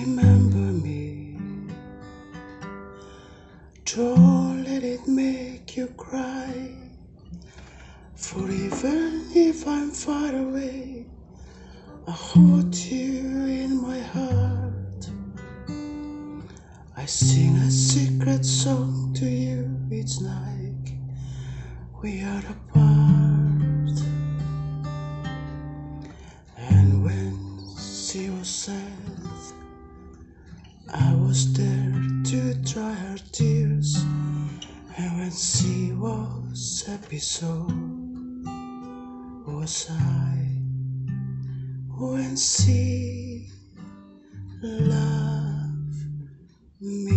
remember me. Don't let it make you cry. For even if I'm far away, I hold you in my heart. I sing a secret song to you each night. We are apart. And when she was sad, I was there to dry her tears. And when she was happy, so was I. When she loved me.